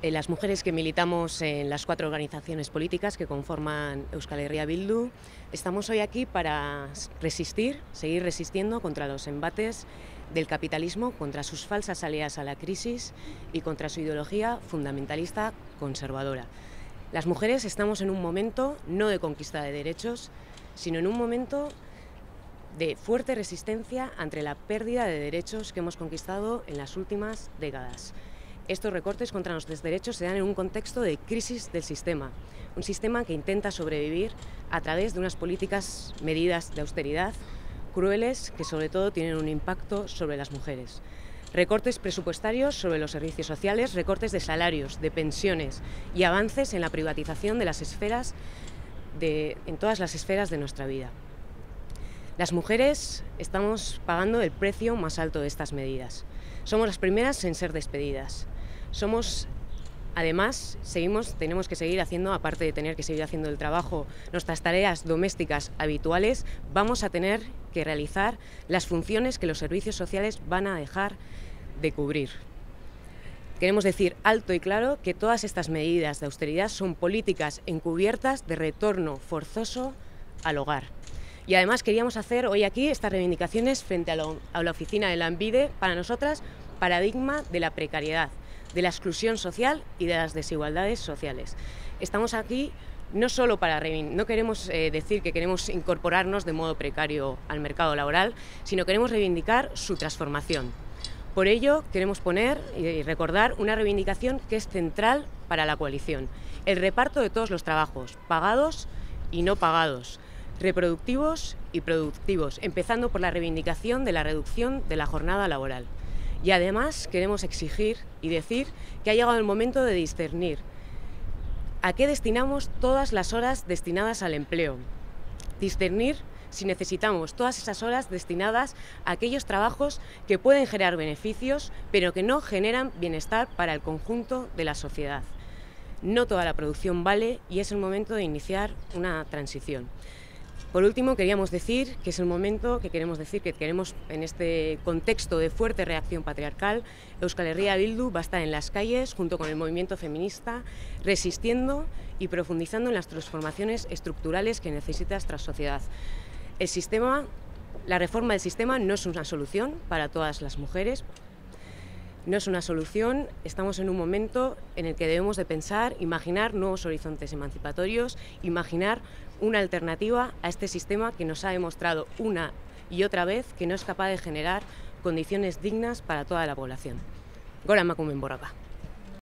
Las mujeres que militamos en las 4 organizaciones políticas que conforman Euskal Herria Bildu, estamos hoy aquí para resistir, seguir resistiendo contra los embates del capitalismo, contra sus falsas salidas a la crisis y contra su ideología fundamentalista conservadora. Las mujeres estamos en un momento no de conquista de derechos, sino en un momento de fuerte resistencia ante la pérdida de derechos que hemos conquistado en las últimas décadas. Estos recortes contra nuestros derechos se dan en un contexto de crisis del sistema, un sistema que intenta sobrevivir a través de unas políticas medidas de austeridad crueles que sobre todo tienen un impacto sobre las mujeres. Recortes presupuestarios sobre los servicios sociales, recortes de salarios, de pensiones y avances en la privatización de las esferas en todas las esferas de nuestra vida. Las mujeres estamos pagando el precio más alto de estas medidas. Somos las primeras en ser despedidas. Además, tenemos que seguir haciendo, aparte de tener que seguir haciendo el trabajo, nuestras tareas domésticas habituales, vamos a tener que realizar las funciones que los servicios sociales van a dejar de cubrir. Queremos decir alto y claro que todas estas medidas de austeridad son políticas encubiertas de retorno forzoso al hogar. Y además queríamos hacer hoy aquí estas reivindicaciones frente a la oficina de Lanbide, para nosotras, paradigma de la precariedad, de la exclusión social y de las desigualdades sociales. Estamos aquí no solo no queremos decir que queremos incorporarnos de modo precario al mercado laboral, sino queremos reivindicar su transformación. Por ello queremos poner y recordar una reivindicación que es central para la coalición: el reparto de todos los trabajos, pagados y no pagados, reproductivos y productivos, empezando por la reivindicación de la reducción de la jornada laboral. Y además queremos exigir y decir que ha llegado el momento de discernir a qué destinamos todas las horas destinadas al empleo. Discernir si necesitamos todas esas horas destinadas a aquellos trabajos que pueden generar beneficios, pero que no generan bienestar para el conjunto de la sociedad. No toda la producción vale y es el momento de iniciar una transición. Por último, queríamos decir que es el momento que queremos en este contexto de fuerte reacción patriarcal, Euskal Herria Bildu va a estar en las calles junto con el movimiento feminista, resistiendo y profundizando en las transformaciones estructurales que necesita nuestra sociedad. La reforma del sistema no es una solución para todas las mujeres. No es una solución, estamos en un momento en el que debemos de pensar, imaginar nuevos horizontes emancipatorios, imaginar una alternativa a este sistema que nos ha demostrado una y otra vez que no es capaz de generar condiciones dignas para toda la población. Gora emakumeen borroka.